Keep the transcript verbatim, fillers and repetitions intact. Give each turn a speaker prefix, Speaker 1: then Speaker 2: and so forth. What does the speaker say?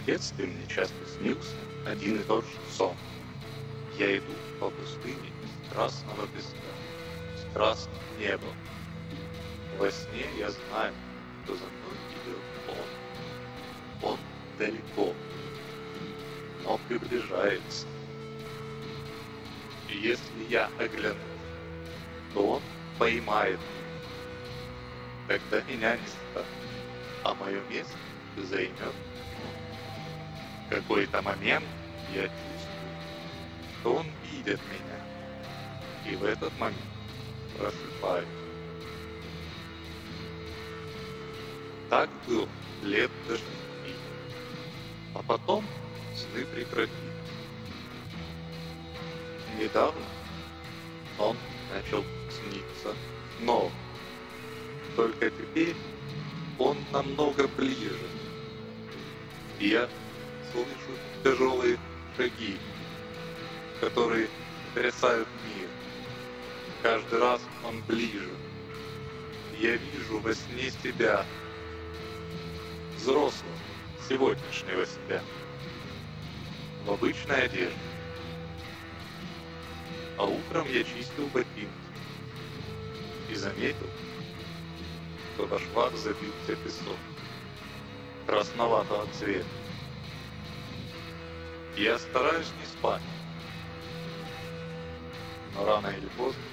Speaker 1: детстве мне часто снился один и тот же сон. Я иду по пустыне из красного песка, с красным небом. Во сне я знаю, что за мной идет он. Он далеко, но приближается. И если я оглянусь, то он поймает меня. Тогда меня не станет, а мое место займет он. В какой-то момент я чувствую, что он видит меня, и в этот момент просыпаюсь. Так было лет до шести, а потом сны прекратились. Недавно он начал сниться снова, только теперь он намного ближе. И я слышу тяжелые шаги, которые трясают мир. Каждый раз он ближе. Я вижу во сне себя, взрослого, сегодняшнего себя, в обычной одежде. А утром я чистил ботинки и заметил, что во швах забился песок красноватого цвета. Я стараюсь не спать, но рано или поздно